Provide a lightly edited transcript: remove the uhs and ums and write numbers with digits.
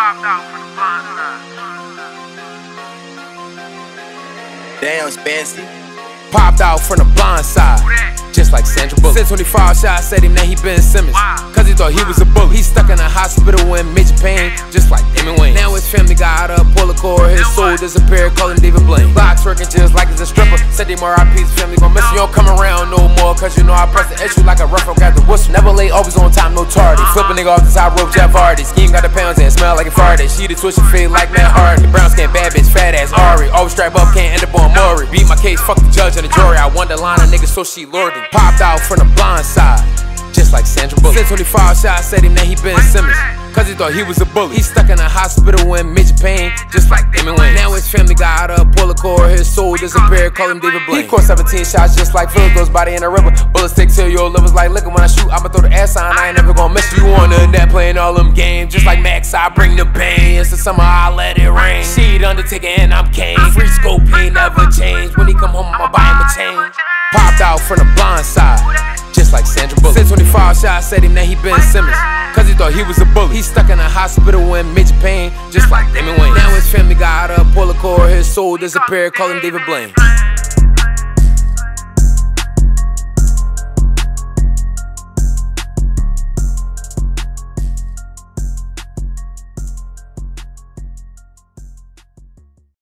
Popped out from the blind side. Damn, Spancy. Popped out from the blind side, just like Sandra Bullock. Sent 25 shots, said him that he been Simmons, cause he thought he was a bully. He stuck in the hospital in major pain, just like Damon Wayans. Now his family got up, pull a cord, his soul disappeared, call him David Blaine. Blocks working just like he's a stripper. Said them RIP's family gon' miss you. You don't come around no more, cause you know I press the issue like a rough got the whistle. Never late, always on time, no tardy. Flip a nigga off the top rope, Jeff Hardy. Scheme got the pounds and smell like a farted. She the twist and fade like Matt Hardy. Brown skin, bad bitch, fat ass Ari. Always strap up, can't end up on Maury. Beat my case, fuck the judge and the jury. I won the line of niggas, so she lured him. Popped out from the blind side, just like Sandra Bullock. Sent 25 shots, said him that he been Simmons, cause he thought he was a bully. He stuck in the hospital in major pain, just like Damon Wayans. Now his family got up, pull a cord, his soul disappeared, call him David Blaine. He caught 17 shots just like Phil, goes body in the river. Bullets stick to your livers like liquor. When I shoot, I'ma throw the ass sign, I ain't never gonna miss you. On the net playing all them games, just like Max, I bring the pain. It's the summer, I let it rain. She Undertaker and I'm Kane. Free scope, ain't never changed. When he come home, I'ma buy him a chain. Popped out from the blind side, just like Sandra Bullock. Sent 25 shots, said him that he been Simmons, cause he thought he was a bully. He stuck in the hospital in major pain, just like Damon Wayans. Now his family got up, pull a cord, his soul disappeared, call him David Blaine.